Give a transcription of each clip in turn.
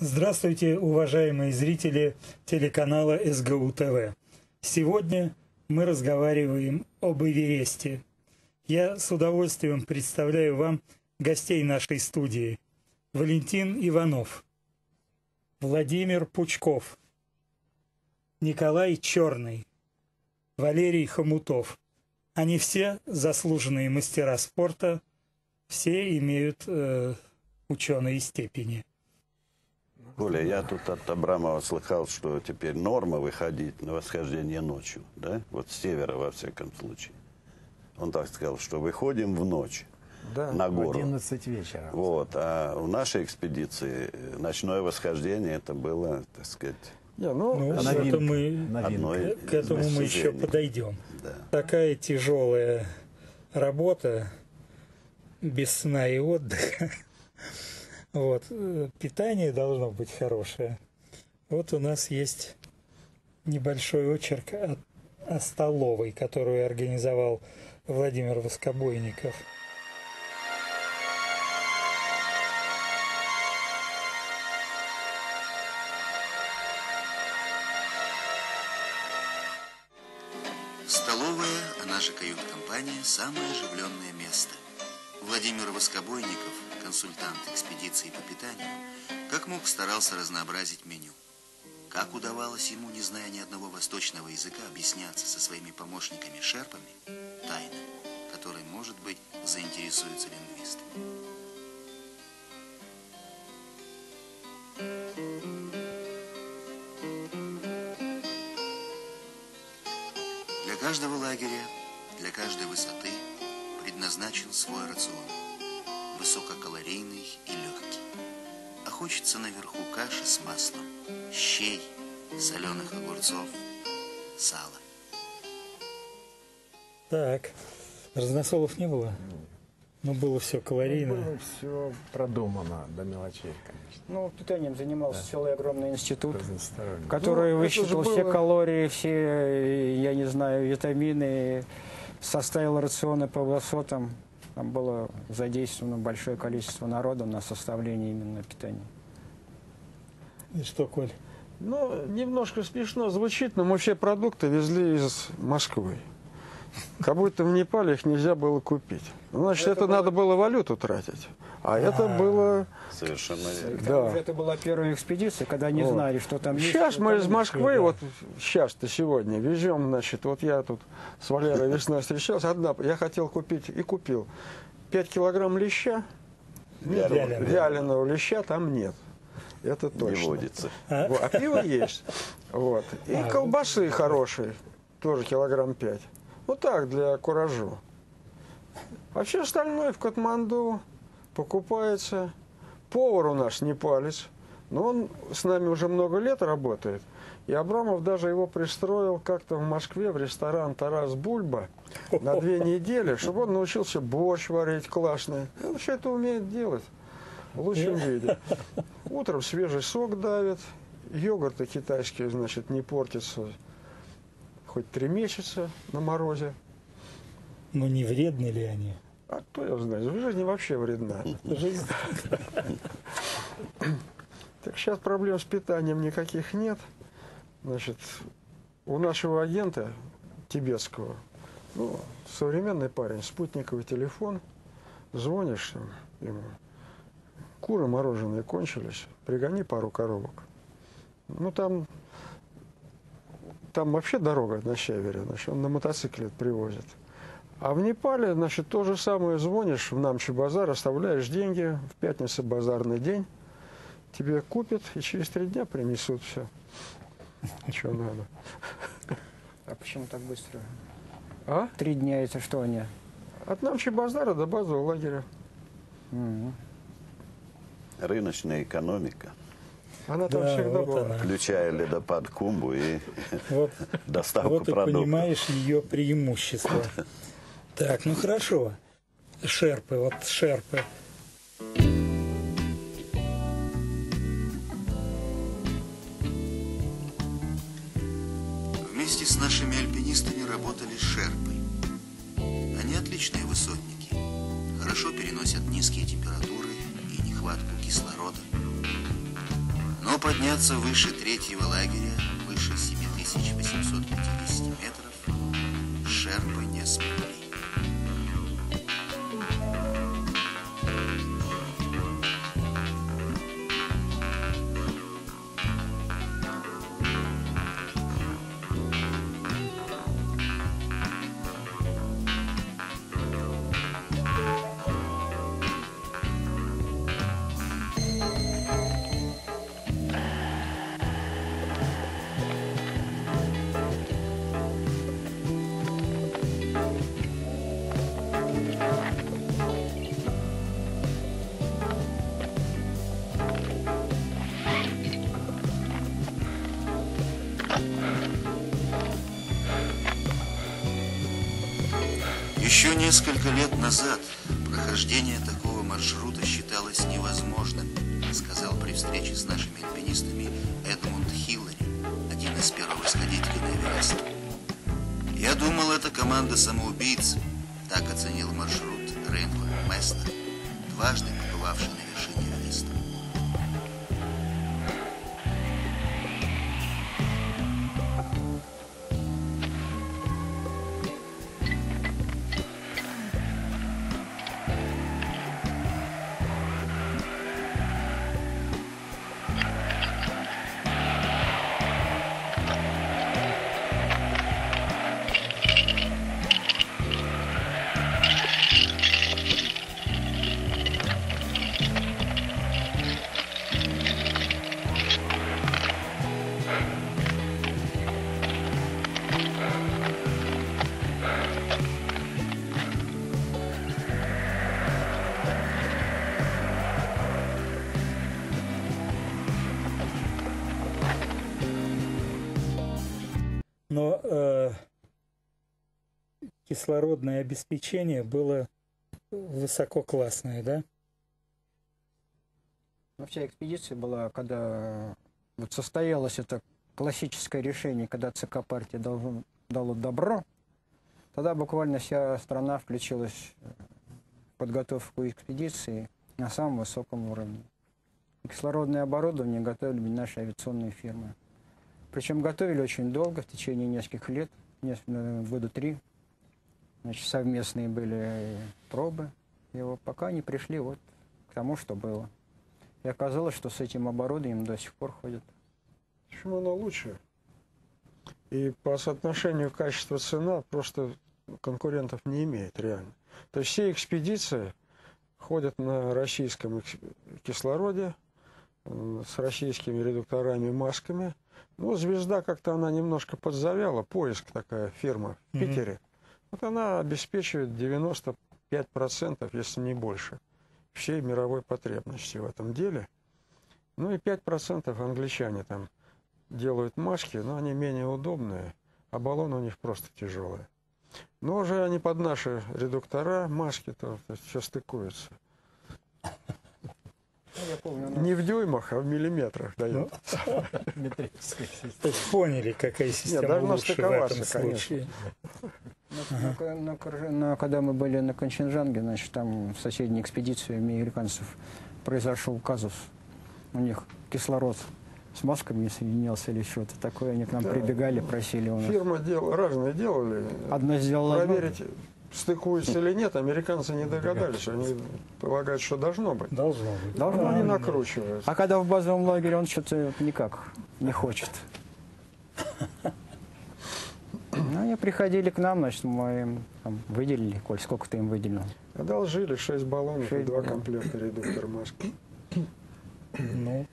Здравствуйте, уважаемые зрители телеканала СГУ ТВ. Сегодня мы разговариваем об Эвересте. Я с удовольствием представляю вам гостей нашей студии. Валентин Иванов, Владимир Пучков, Николай Черный, Валерий Хомутов. Они все заслуженные мастера спорта, все имеют ученые степени. Коля, я тут от Абрамова слыхал, что теперь норма выходить на восхождение ночью, да? Вот с севера, во всяком случае. Он так сказал, что выходим в ночь, да, на гору. В 11 вечера. Вот, а в нашей экспедиции ночное восхождение это было, так сказать... К этому мы еще подойдем. Да. Такая тяжелая работа, без сна и отдыха. Вот. Питание должно быть хорошее. Вот у нас есть небольшой очерк о столовой, которую организовал Владимир Воскобойников. Столовая, она же кают-компания, самое оживленное место. Владимир Воскобойников, консультант экспедиции по питанию, как мог старался разнообразить меню. Как удавалось ему, не зная ни одного восточного языка, объясняться со своими помощниками-шерпами – тайна, которой, может быть, заинтересуются лингвисты. Для каждого лагеря, для каждой высоты предназначен свой рацион. Высококалорийный и легкий. А хочется наверху каши с маслом, щей, соленых огурцов, сала. Так, разносолов не было? Но было все калорийно. Было все продумано до мелочей, конечно. Ну, питанием занимался целый огромный институт, Разносторонний. который высчитал все калории, все, я не знаю, витамины, составил рационы по высотам. Там было задействовано большое количество народа на составление именно питания. И что, Коль? Ну, немножко смешно звучит, но мы все продукты везли из Москвы. Как будто в Непале их нельзя было купить. Значит, это надо было валюту тратить. А это было... Совершенно верно. Да. Это была первая экспедиция, когда не знали, что там есть. Сейчас мы из Москвы, вот сейчас-то сегодня везем, значит, вот я тут с Валерой весной встречался, я хотел купить и купил 5 килограмм леща, вяленого леща там нет. Это точно. Не водится. А пиво есть. Вот. И колбасы хорошие, тоже килограмм 5. Вот так, для куражу. А все остальное в Катманду покупается. Повар у нас непалец, но он с нами уже много лет работает. И Абрамов даже его пристроил как-то в Москве в ресторан «Тарас Бульба» на 2 недели, чтобы он научился борщ варить классный. Он все это умеет делать в лучшем виде. Утром свежий сок давит, йогурты китайские, значит, не портятся хоть 3 месяца на морозе. Ну, не вредны ли они? А кто я знаю, жизнь вообще вредна. Жизнь. Так сейчас проблем с питанием никаких нет. Значит, у нашего агента тибетского, ну, современный парень, спутниковый телефон, звонишь ему, куры мороженые кончились, пригони пару коробок. Ну, там вообще дорога на севере, значит, он на мотоцикле привозит. А в Непале, значит, то же самое, звонишь в Намчи-базар, оставляешь деньги, в пятницу базарный день, тебе купят и через 3 дня принесут все, что надо. А почему так быстро? А? 3 дня это что они? От Намчи-базара до базового лагеря. Рыночная экономика. Она там всегда вот была. она. Включая ледопад Кумбу и доставку Вот и продуктов. понимаешь ее преимущество. Так, ну хорошо. Шерпы, вот шерпы. Вместе с нашими альпинистами работали шерпы. Они отличные высотники, хорошо переносят низкие температуры и нехватку кислорода. Но подняться выше 3-го лагеря, выше 7850 метров, шерпы не смогли. Еще несколько лет назад прохождение такого маршрута считалось невозможным, сказал при встрече с нашими альпинистами Эдмунд Хиллари, один из первых восходителей на Эверест. Я думал, это команда самоубийц, так оценил маршрут Рейнхольд Месснер, дважды побывавший на вершине Эвереста. Но кислородное обеспечение было высококлассное, да? Но вся экспедиция была, когда вот состоялось это классическое решение, когда ЦК партии дало добро, тогда буквально вся страна включилась в подготовку экспедиции на самом высоком уровне. Кислородное оборудование готовили наши авиационные фирмы. Причем готовили очень долго, в течение нескольких лет, года 3. Значит, совместные были пробы. И вот пока не пришли вот к тому, что было. И оказалось, что с этим оборудованием до сих пор ходят. Почему оно лучше? И по соотношению качество-цена просто конкурентов не имеет реально. То есть все экспедиции ходят на российском кислороде, с российскими редукторами, масками. Ну, «Звезда» как-то она немножко подзавяла, «Поиск» такая фирма в Питере. Вот она обеспечивает 95%, если не больше, всей мировой потребности в этом деле. Ну и 5% англичане там делают маски, но они менее удобные, а баллоны у них просто тяжелые. Но уже они под наши редуктора, маски, то все стыкуются. Я помню, Не в дюймах, а в миллиметрах дают. То есть поняли, какая система должно лучше в этом стыковаться, конечно. случае. когда мы были на Канченджанге, значит, там в соседней экспедиции американцев произошел казус. У них кислород с масками не соединялся или что-то такое. Они к нам прибегали, просили у нас. Фирмы разные делали. Одна сделала одно. Проверить, стыкуется или нет, американцы не догадались. Они полагают, что должно быть. Должно быть. Должно Но они быть. накручивают. А когда в базовом лагере он что-то никак не хочет. Ну, они приходили к нам, значит, мы им там выделили, Коль, сколько ты им выделил? Одолжили 6 баллонов и 6 2 баллонов. комплекта редуктор маски. Ну,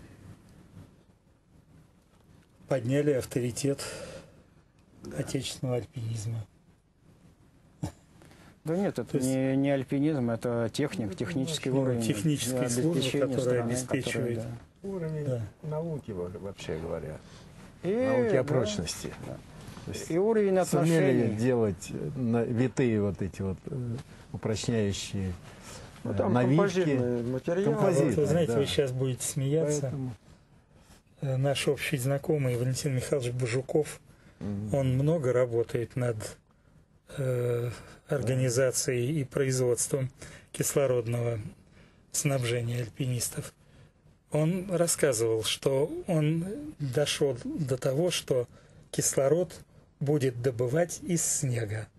подняли авторитет отечественного альпинизма. Да нет, То это есть- не альпинизм, это технический Ну, уровень. техническая служба, обеспечения которая страны, обеспечивает. да. Уровень Да. науки, вообще говоря. И, Науки о да, прочности. То есть и уровень сумели отношений. делать витые вот эти вот упрочняющие Ну, там навивки. композитные материалы. А вот вы Композитные, знаете, да. вы сейчас будете смеяться. Поэтому Наш общий знакомый Валентин Михайлович Бажуков, он много работает над организацией и производством кислородного снабжения альпинистов. Он рассказывал, что он дошел до того, что кислород будет добывать из снега.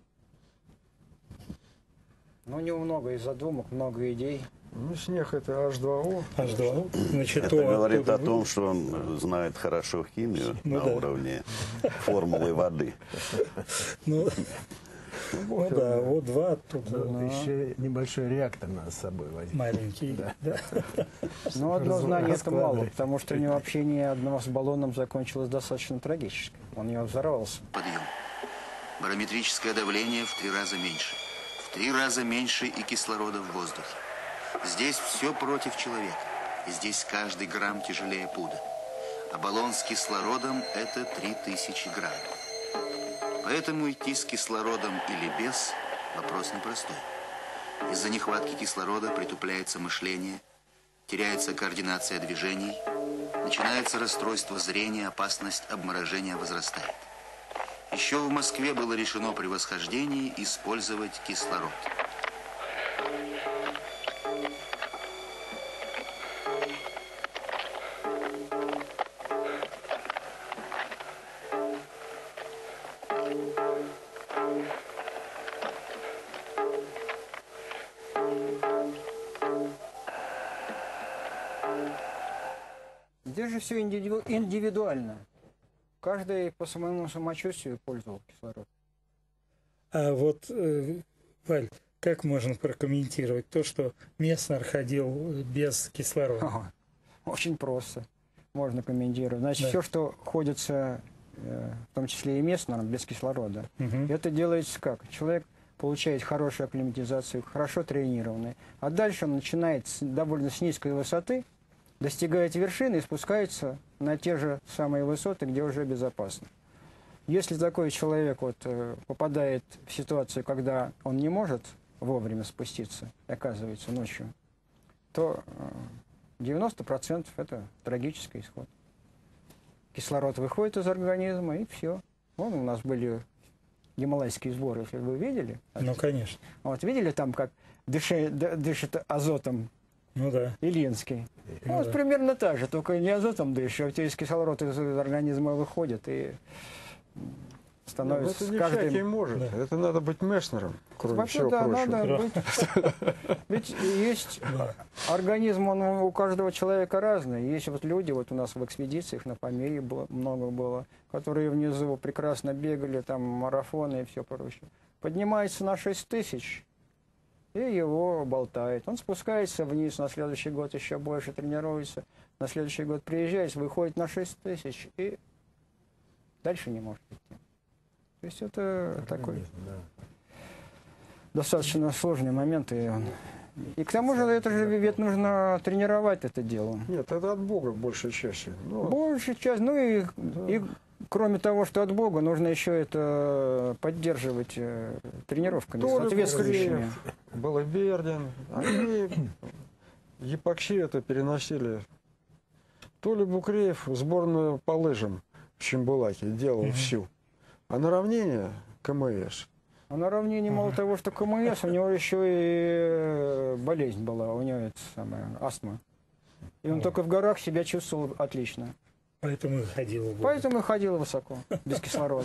Ну, у него много и задумок, много идей. Ну, снег это H2O. H2O. Значит, Это говорит о том, что он знает хорошо химию на уровне формулы воды. Ну да, O2 тут Еще небольшой реактор надо с собой возить. маленький. Да. Но одно знание это мало, Раскладывай. потому что у него общение одного с баллоном закончилось достаточно трагически. Он не взорвался. Подъем. Барометрическое давление в 3 раза меньше. В 3 раза меньше и кислорода в воздухе. Здесь все против человека. Здесь каждый грамм тяжелее пуда. А баллон с кислородом – это 3000 грамм. Поэтому идти с кислородом или без – вопрос непростой. Из-за нехватки кислорода притупляется мышление, теряется координация движений, начинается расстройство зрения, опасность обморожения возрастает. Еще в Москве было решено при восхождении использовать кислород. Здесь же все индивидуально. Каждый по своему самочувствию пользовал кислород. А вот, Валь, как можно прокомментировать то, что Месснер ходил без кислорода? Ага. Очень просто. Можно комментировать. Значит, Да. все, что ходится, в том числе и Месснером, без кислорода, это делается как? Человек получает хорошую акклиматизацию, хорошо тренированный, а дальше он начинает довольно с низкой высоты, достигает вершины и спускается на те же самые высоты, где уже безопасно. Если такой человек попадает в ситуацию, когда он не может вовремя спуститься, оказывается ночью, то 90% это трагический исход. Кислород выходит из организма, и все. Вон у нас были гималайские сборы, если вы видели. Ну, конечно. Вот видели там, как дышит азотом Ну да. Ильинский? Ну Вот да. примерно так же, только не азотом дышишь, а у тебя есть кислород из организма выходит и становится Это не с каждым... всякий может. Да. Это надо быть Месснером, кроме Вообще, всего да, прочего. надо быть. Ведь есть организм, он у каждого человека разный. Есть вот люди, вот у нас в экспедициях на Памире много было, которые внизу прекрасно бегали, там марафоны и все прочее. Поднимается на 6000, и его болтает. Он спускается вниз, на следующий год еще больше тренируется, на следующий год приезжает, выходит на 6000 и дальше не может идти. То есть это такой достаточно сложный момент. И к тому же это же ведь нужно тренировать это дело. Нет, это от Бога большей части. Ну, Большая часть, ну и кроме того, что от Бога, нужно еще это поддерживать тренировками соответствующими. Балабердин, они Епакси это переносили. Толя Букреев сборную по лыжам в Чембулаке делал всю. А на равнение КМС. А на равнине мало того, что КМС, у него еще и болезнь была, у него это самое, астма. И он только в горах себя чувствовал отлично. Поэтому и ходил в город. Поэтому и ходил высоко, без кислорода.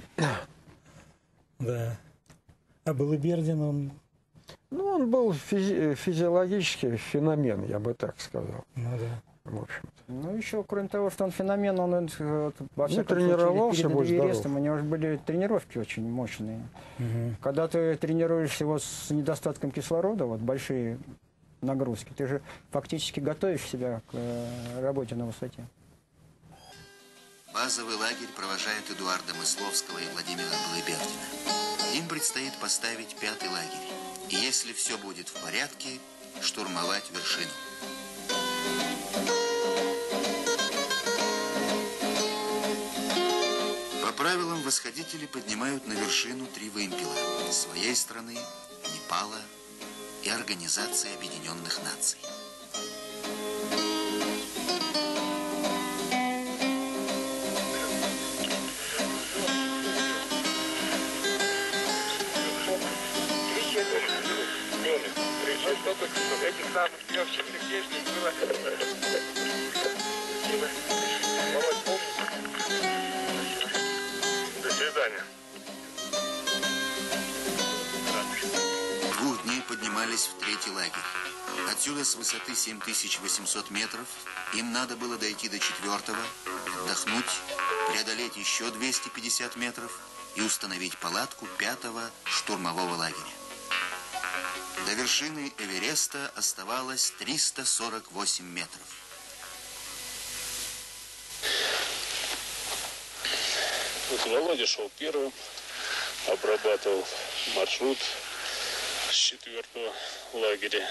Да. А Балабердин, он... Ну, он был физиологический феномен, я бы так сказал. Ну да. В общем-то. Ну, еще, кроме того, что он феномен, он во всяком тренировался, случае, будь перед здоров. Эверестом у него же были тренировки очень мощные. Мгм. Когда ты тренируешься вот с недостатком кислорода, вот большие нагрузки, ты же фактически готовишь себя к работе на высоте. Базовый лагерь провожает Эдуарда Мысловского и Владимира Балыбердина. Им предстоит поставить 5-й лагерь. И если все будет в порядке, штурмовать вершину. По правилам, восходители поднимают на вершину 3 вымпела – своей страны, Непала и Организации Объединенных Наций. Этих самых 3 сердечных было третий лагерь. Отсюда с высоты 7800 метров им надо было дойти до четвертого, отдохнуть, преодолеть еще 250 метров и установить палатку пятого штурмового лагеря. До вершины Эвереста оставалось 348 метров. Вот Володя шел первым, обрабатывал маршрут с четвертого лагеря.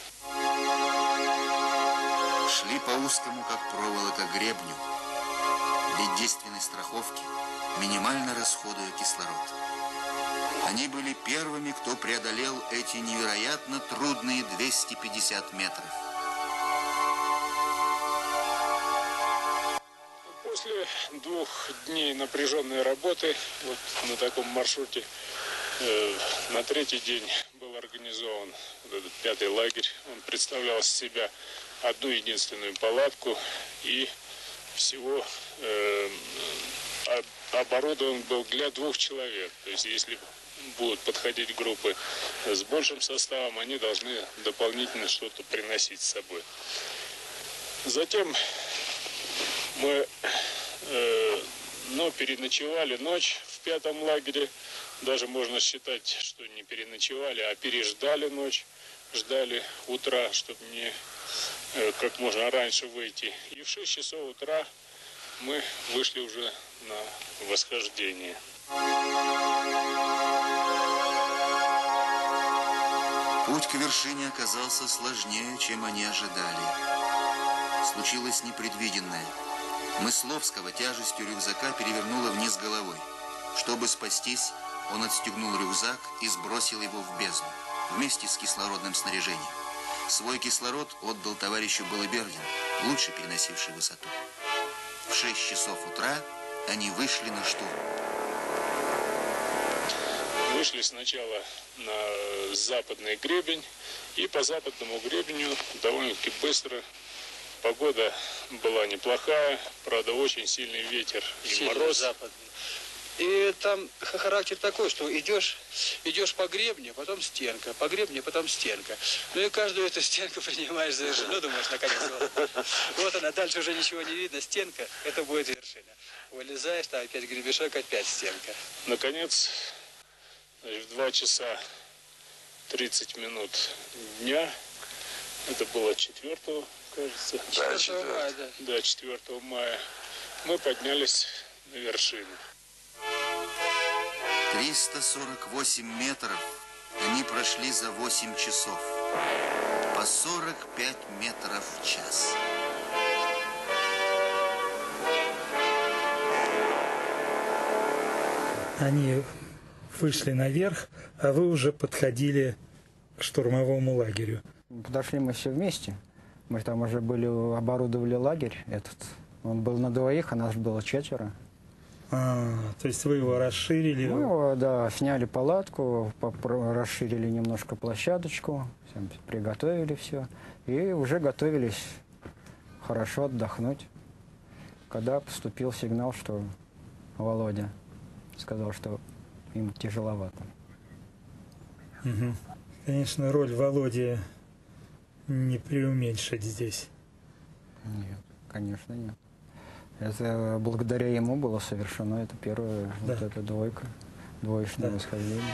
Шли по узкому, как проволока, гребню, без действенной страховки, минимально расходуя кислород. Они были первыми, кто преодолел эти невероятно трудные 250 метров. После 2 дней напряженной работы вот на таком маршруте на 3-й день был организован вот этот 5-й лагерь. Он представлял из себя одну единственную палатку и всего оборудован был для 2 человек. То есть если будут подходить группы с большим составом, они должны дополнительно что-то приносить с собой. Затем мы переночевали ночь в 5-м лагере. Даже можно считать, что не переночевали, а переждали ночь. Ждали утра, чтобы не как можно раньше выйти. И в 6 часов утра мы вышли уже на восхождение. Путь к вершине оказался сложнее, чем они ожидали. Случилось непредвиденное. Мысловского тяжестью рюкзака перевернуло вниз головой. Чтобы спастись, он отстегнул рюкзак и сбросил его в бездну, вместе с кислородным снаряжением. Свой кислород отдал товарищу Балыбердин, лучше переносивший высоту. В 6 часов утра они вышли на штурм. Вышли сначала на западный гребень, и по западному гребню довольно-таки быстро. Погода была неплохая, правда, очень сильный ветер и мороз. Западный. И там характер такой, что идешь по гребню, потом стенка, по гребню, потом стенка. Ну и каждую эту стенку принимаешь за вершину, думаешь, наконец, вот она, дальше уже ничего не видно, стенка, это будет вершина. Вылезаешь, там опять гребешок, опять стенка. Наконец, в 2 часа 30 минут дня, это было 4-го, кажется. 4 мая, да. Да, 4 мая, мы поднялись на вершину. 348 метров они прошли за 8 часов. По 45 метров в час. Они вышли наверх, а вы уже подходили к штурмовому лагерю. Подошли мы все вместе. Мы там уже оборудовали лагерь этот. Он был на 2, а нас было 4. То есть вы его расширили? Мы его, да, сняли палатку, расширили немножко площадочку, приготовили все. И уже готовились хорошо отдохнуть. Когда поступил сигнал, что Володя сказал, что им тяжеловато. Угу. Конечно, роль Володи не преуменьшить здесь. Нет, конечно, нет. Это благодаря ему было совершено это первое, да. Вот эта двойка, двоечное восхождение.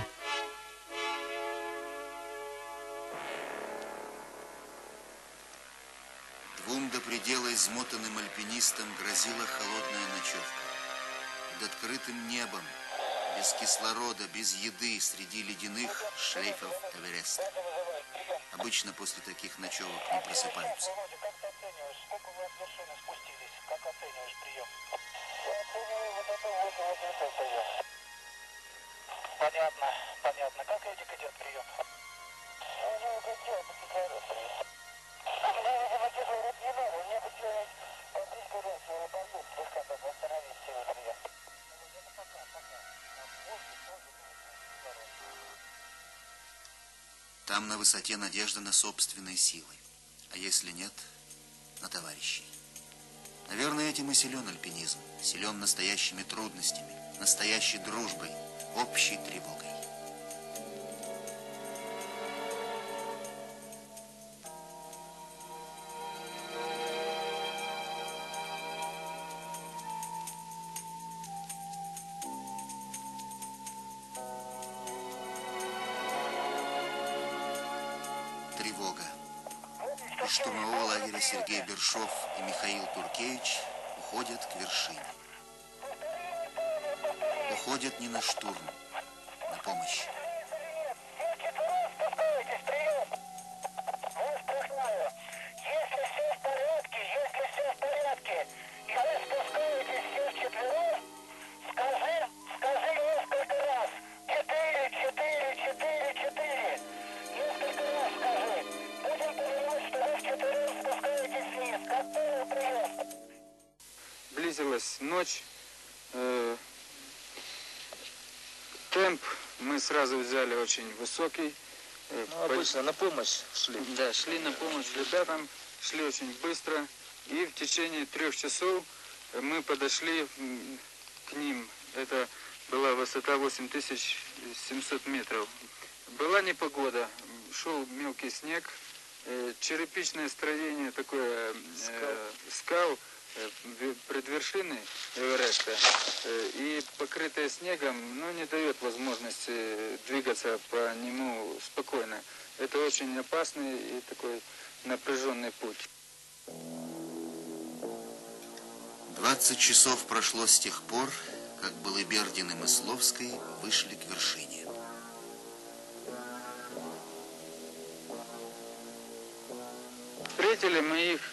Двум до предела измотанным альпинистам грозила холодная ночевка. Под открытым небом, без кислорода, без еды, среди ледяных шлейфов Эвереста. Обычно после таких ночевок не просыпаются. Понятно, понятно. Как Эдик идет прием? Там на высоте надежда на собственные силы. А если нет, на товарищей. Наверное, этим и силен альпинизм. Силен настоящими трудностями, настоящей дружбой, общей тревогой. 3 тревога. Из штурмового лагеря Сергей Бершов и Михаил Туркевич уходят к вершине. Уходят не на штурм, на помощь. Близилась ночь. Темп мы сразу взяли очень высокий. Обычно на помощь шли. Да, шли на помощь ребятам, шли очень быстро. И в течение 3 часов мы подошли к ним. Это была высота 8700 метров. Была непогода, шел мелкий снег, черепичное строение такое, скал предвершины Эвереста, и покрытое снегом, не дает возможности двигаться по нему спокойно. Это очень опасный и такой напряженный путь. 20 часов прошло с тех пор, как Балыбердин и Мысловской вышли к вершине. Встретили мы их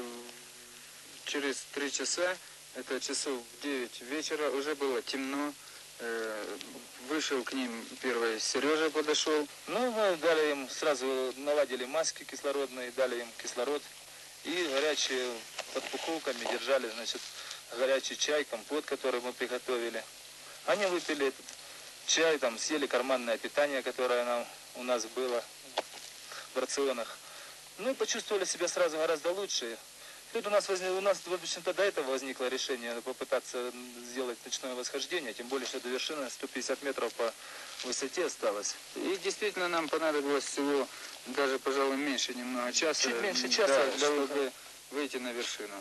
через 3 часа, это часов в 9 вечера, уже было темно. Вышел к ним первый Сережа, подошел. Мы дали им, сразу наладили маски кислородные, дали им кислород. И горячие под пуховками держали, горячий чай, компот, который мы приготовили. Они выпили этот чай, съели карманное питание, которое у нас было в рационах. И почувствовали себя сразу гораздо лучше. Тут у нас, в общем-то, до этого возникло решение попытаться сделать ночное восхождение, тем более, что до вершины 150 метров по высоте осталось. И действительно нам понадобилось всего даже, пожалуй, меньше немного часа. Чуть меньше часа, да, чтобы выйти на вершину.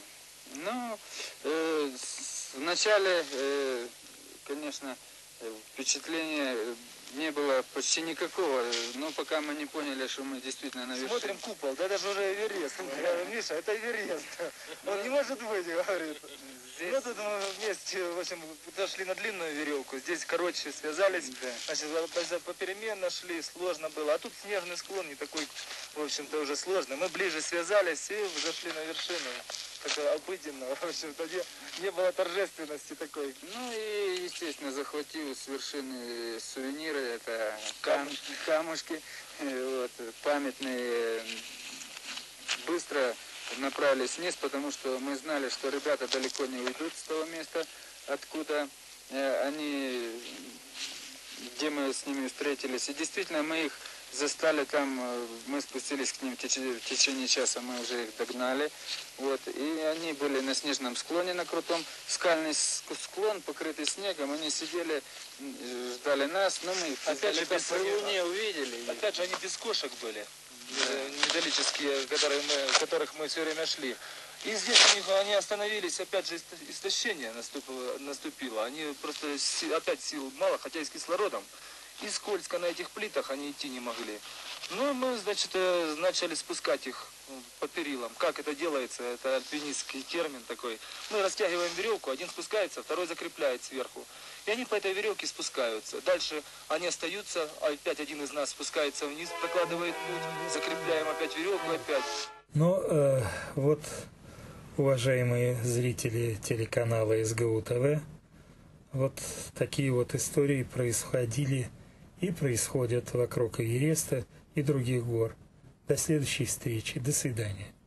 Вначале, конечно, впечатление не было почти никакого, но пока мы не поняли, что мы действительно на вершине. Смотрим купол, да, это же уже Эверест. Миша, это Эверест. Он не может быть, говорит. Тут мы вместе, в общем, дошли на длинную веревку. Здесь, короче, связались. Да. Попеременно шли, сложно было. А тут снежный склон не такой, в общем-то, уже сложный. Мы ближе связались и зашли на вершину. Такое обыденно, в общем-то, не было торжественности такой. И, естественно, захватил с вершины сувениры, это камушки, памятные. Быстро направились вниз, потому что мы знали, что ребята далеко не уйдут с того места, откуда где мы с ними встретились. И действительно, мы их застали там, мы спустились к ним в течение часа, мы уже их догнали. И они были на снежном склоне, на крутом. Скальный склон, покрытый снегом, они сидели, ждали нас, но мы их опять же при луне увидели. Опять же, они без кошек были, металлические, которых мы все время шли. И здесь у них они остановились, опять же, истощение наступило. Они просто опять сил мало, хотя и с кислородом. И скользко на этих плитах они идти не могли. Мы, начали спускать их по перилам. Как это делается? Это альпинистский термин такой. Мы растягиваем веревку, один спускается, второй закрепляет сверху. И они по этой веревке спускаются. Дальше они остаются, опять один из нас спускается вниз, прокладывает путь, закрепляем опять веревку, опять. Уважаемые зрители телеканала СГУ ТВ, такие истории происходили и происходят вокруг Эвереста и других гор. До следующей встречи. До свидания.